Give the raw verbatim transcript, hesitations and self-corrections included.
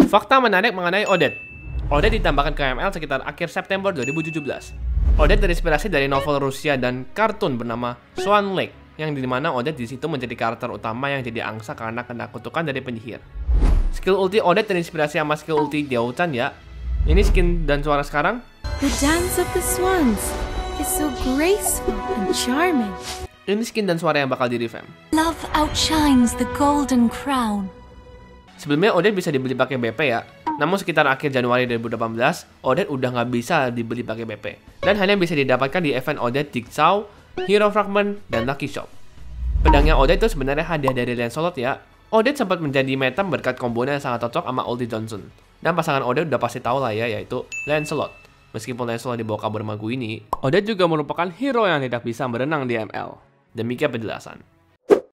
Fakta menarik mengenai Odette. Odette ditambahkan ke M L sekitar akhir September dua ribu tujuh belas. Odette terinspirasi dari novel Rusia dan kartun bernama Swan Lake, yang dimana Odette di situ menjadi karakter utama yang jadi angsa karena kena kutukan dari penyihir. Skill ulti Odette terinspirasi sama skill ulti Diao Chan ya. Ini skin dan suara sekarang. The dance of the swans is so graceful and charming. Ini skin dan suara yang bakal di revamp. Love outshines the golden crown. Sebelumnya Odette bisa dibeli pakai B P ya. Namun sekitar akhir Januari dua ribu delapan belas, Odette udah nggak bisa dibeli pakai B P. Dan hanya bisa didapatkan di event Odette Jigsaw, Hero Fragment, dan Lucky Shop. Pedangnya Odette itu sebenarnya hadiah dari Lancelot ya. Odette sempat menjadi meta berkat kombonya yang sangat cocok sama ulti Johnson. Dan pasangan Odette udah pasti tahu lah ya, yaitu Lancelot. Meskipun Lancelot dibawa kabur sama Guini, Odette juga merupakan hero yang tidak bisa berenang di M L. Demikian penjelasan.